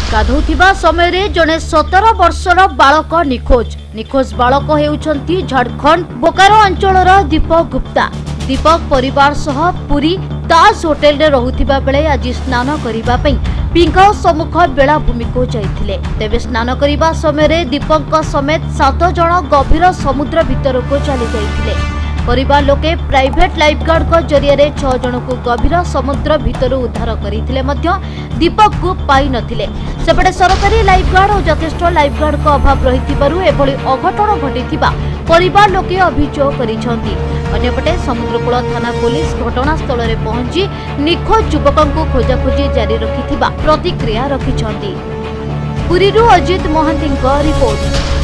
गाधौथिबा समय रे जने 17 वर्षर बालक निखोज निखोज बालक हेउछंती झारखंड बोकारो अंचलर दीपक गुप्ता। दीपक परिवार सह पुरी ताज होटेल रे रहुथिबा बेले आज स्नान करिबा पई पिंगाओ सम्मुख बेलाभूमि को जाइथिले। तेबे स्नान करिबा समय रे दीपक समेत 7 जण गभीर समुद्र भीतर को चली जाइथिले। परिवार लोके प्राइवेट लाइफगार्ड को जरिया 6 जन को गभीर समुद्र भीतर उद्धार करथिले मध्य दीपक को पाई नथिले। सेपटे सरकारी लाइफगार्ड और यथेष्ट लाइफगार्ड को अभाव रहिथिबारु एभली अघटन घटिथिबा परिवार लोके अभियोग करिसंती। अन्यपटे समुद्रकूल थाना पुलिस घटनास्थल रे पहुंची निखोज युवकों को खोजाखोजी जारी रखिथिबा प्रतिक्रिया रखिसंती। पुरीरू अजित महांती रिपोर्ट।